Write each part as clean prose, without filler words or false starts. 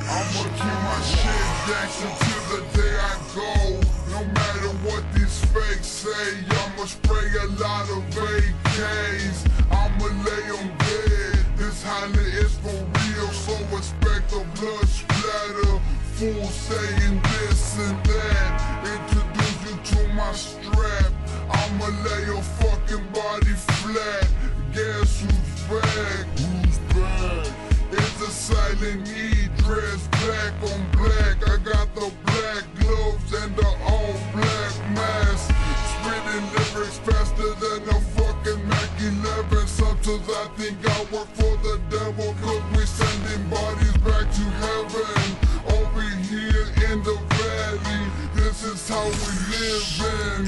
I'ma keep my shit gangsta till the day I go. No matter what these fakes say, I'ma spray a lot of AKs. I'ma lay them dead. This Honda is for real, so expect the blood splatter. Fools saying this and that. Introduce you to my strap. I'ma lay your fucking body flat. Guess who's back? Who's back? It's a silent E, dressed black on black. I got the black gloves and the all black mask. Spitting lyrics faster than a fucking Mac 11. Sometimes I think I work for the devil, cause we sending bodies back to heaven. Over here in the valley, this is how we living,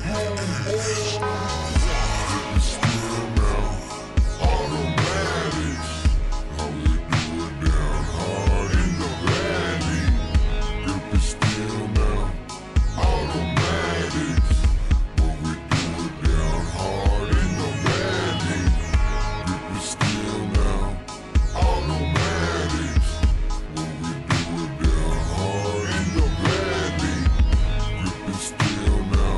homeboy. Still now, automatics. How we do it down hard in the valley. Grip is still now, automatics. But we do it down hard in the valley. Grip is still now, automatics. But we do it down hard in the valley. Grip is still now,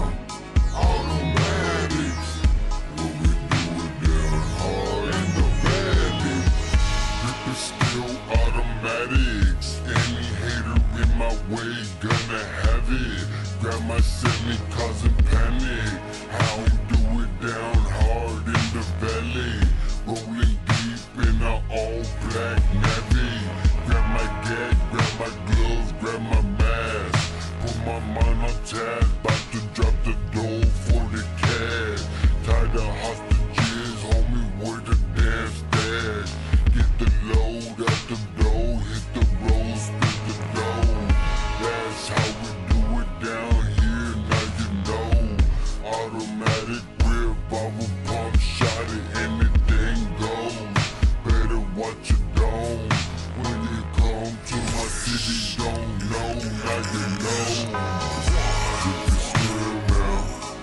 automatics. But we do it down hard in the valley. Grip is still automatics. Any hater in my way gonna have it. Grab my semi causing panic. How we do it down hard in the valley. Rolling deep in a all black navy. Grab my gag, grab my gloves, grab my mask. Put my mind on task, about to drop the dough for the cash. Tie the hostages, homie, where the damn stash. Get the load out the dough, hit the road, split the dough. That's how we do it down here, now you know. Automatic whip, bubble pump, shot it, anything goes. Better watch your dome. When you come to my city, don't know, now you know. Grip is still now,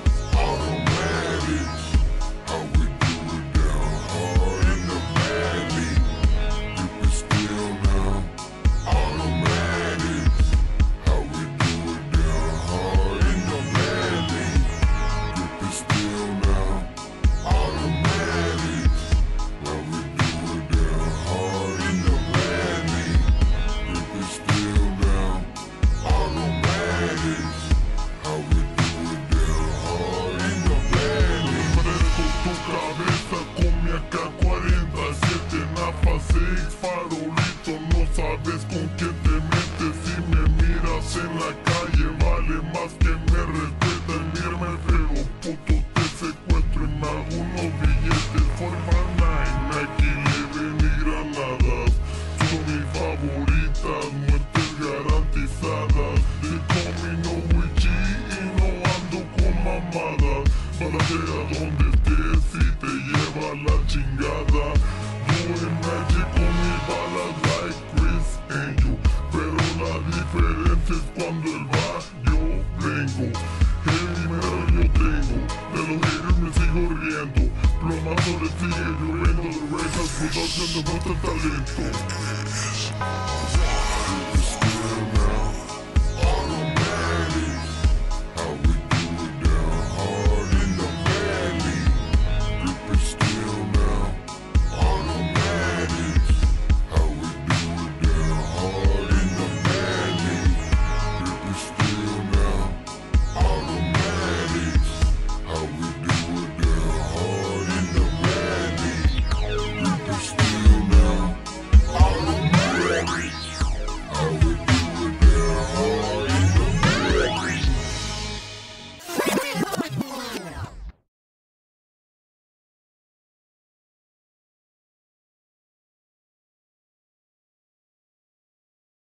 automatics. How we do it down hard in the valley. Grip is still now, automatics. How we do it down hard in the valley. Grip is still now, automatics. How we do it down hard in the valley. Grip is still now, automatics. How we do it down hard in the valley. Fresco tu cabeza con mi AK-47 Nafa 6 farolito, no sabes con quién te metes. Si me miras en la calle vale más que me respeten. Mírame feo, puto, te secuestro y me hago unos billetes. Forma 9, aquí leven y granadas son mis favoritas, muertes garantizadas. They call me no Wichi y no ando con mamadas. Balacea donde estés y te lleva la chingada. Doing magic con mis balas like Chris Angel. Pero la diferencia es cuando él va, yo vengo. Heavy metal yo tengo, de los haters me sigo riendo. Plomazo le sigue lloviendo, de Rejas Production demuestra talento.